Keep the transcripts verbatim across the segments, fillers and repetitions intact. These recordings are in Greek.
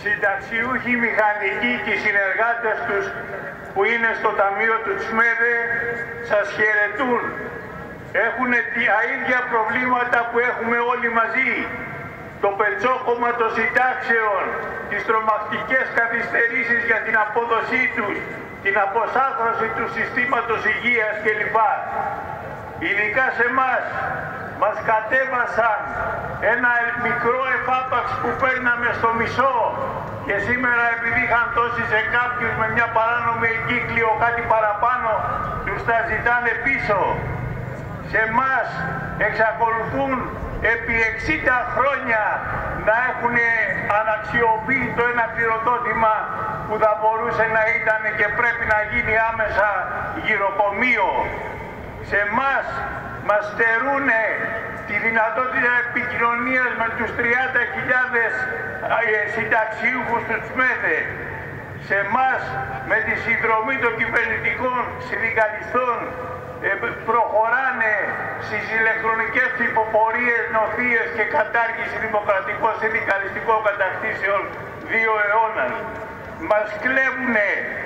συνταξιούχοι, οι μηχανικοί και οι συνεργάτες τους που είναι στο ταμείο του Τσμέδε σας χαιρετούν. Έχουν τα ίδια προβλήματα που έχουμε όλοι μαζί. Το πετσόκομμα των συντάξεων, τις τρομακτικές καθυστερήσεις για την απόδοσή τους, την αποσάθρωση του συστήματος υγείας κλπ. Ειδικά σε εμάς μας κατέβασαν ένα μικρό εφάπαξ που παίρναμε στο μισό και σήμερα επειδή είχαν δώσει σε κάποιους με μια παράνομη εγκύκλιο κάτι παραπάνω, τους τα ζητάνε πίσω. Σε εμάς εξακολουθούν επί εξήντα χρόνια να έχουν αναξιοποιητό ένα κληροδότημα που θα μπορούσε να ήταν και πρέπει να γίνει άμεσα γυροκομείο. Σε εμάς μας στερούν τη δυνατότητα επικοινωνίας με τους τριάντα χιλιάδες συνταξιούχους του Τσμέδε. Σε εμάς με τη συνδρομή των κυβερνητικών συνδικαλιστών προχωράνε στις ηλεκτρονικές ψηφοφορίες, νοθείες και κατάργηση δημοκρατικών συνδικαλιστικών κατακτήσεων δύο αιώνας. Μας κλέβουνε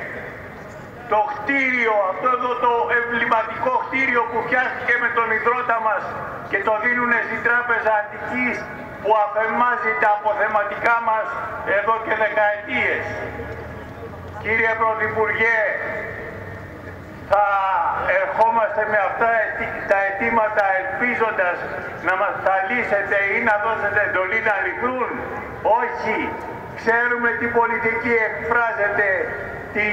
το κτίριο, αυτό εδώ το εμβληματικό κτίριο που φτιάχτηκε με τον ιδρώτα μας και το δίνουνε στην Τράπεζα Αττικής που αφαιμάζει τα αποθεματικά μας εδώ και δεκαετίες. Κύριε Πρωθυπουργέ, θα ερχόμαστε με αυτά τα αιτήματα ελπίζοντας να μας τα λύσετε ή να δώσετε εντολή να λυθούν. Όχι. Ξέρουμε τι πολιτική εκφράζεται, την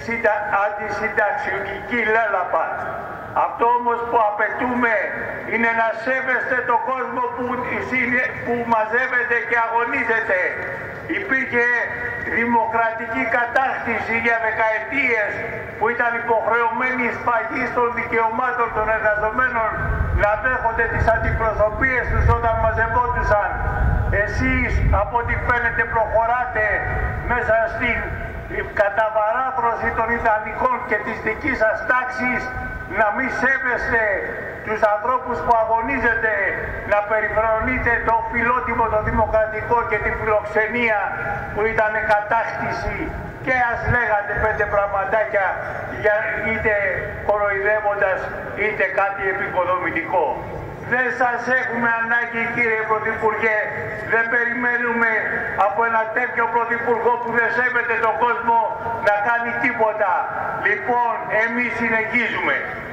αντισυνταξιουργική λέλαπα. Αυτό όμως που απαιτούμε είναι να σέβεστε τον κόσμο που, που μαζεύεται και αγωνίζεται. Υπήρχε δημοκρατική κατάκτηση για δεκαετίες που ήταν υποχρεωμένοι οι σφαγείς των δικαιωμάτων των εργαζομένων να δέχονται τις αντιπροσωπείες τους όταν μαζευόντουσαν. Εσείς από ό,τι φαίνεται προχωράτε μέσα στην καταβαράθρωση των ιδανικών και της δικής σας τάξης, να μην σέβεστε τους ανθρώπους που αγωνίζετε, να περιφρονείτε το φιλότιμο, το δημοκρατικό και τη φιλοξενία που ήταν κατάκτηση και ας λέγατε πέντε πραγματάκια για είτε κοροϊδεύοντας είτε κάτι επικοδομητικό. Δεν σας έχουμε ανάγκη κύριε Πρωθυπουργέ, δεν περιμένουμε από ένα τέτοιο Πρωθυπουργό που δεν σέβεται τον κόσμο να κάνει τίποτα. Λοιπόν, εμείς συνεχίζουμε.